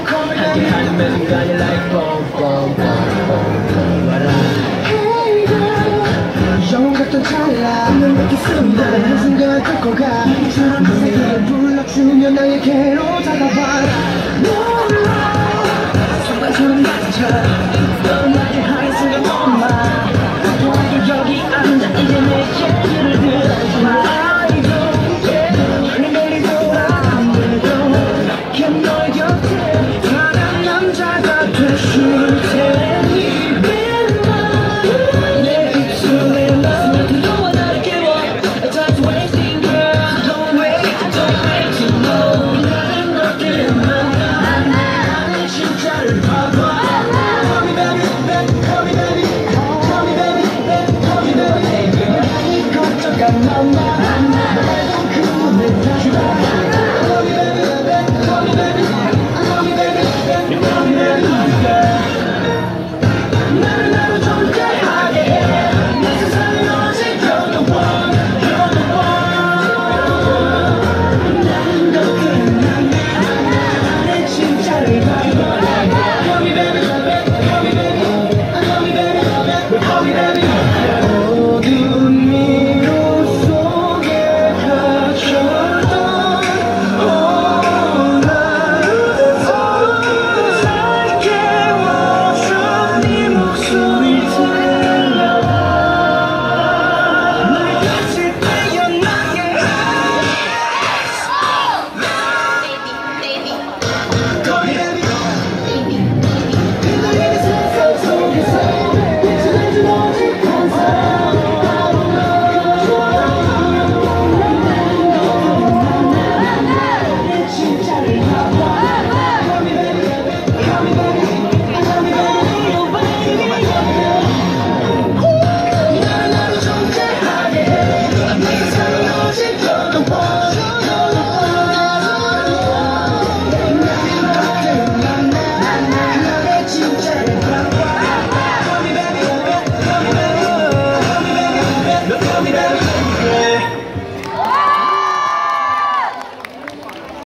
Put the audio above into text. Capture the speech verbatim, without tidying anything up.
함께하는 매 순간이 like boom boom boom boom boom Hey girl 영웅 같던 찰나 널 느낄 수 있는 한순간 뚫고 가 너에게 불러주면 나에게로 다가와 손발처럼 맞춰 떠나게 하는 순간 엄마 너도 여기 앉아 이제 내 얘기를 들어봐 I don't care 매일매일 돌아오는데도 걔 너의 곁에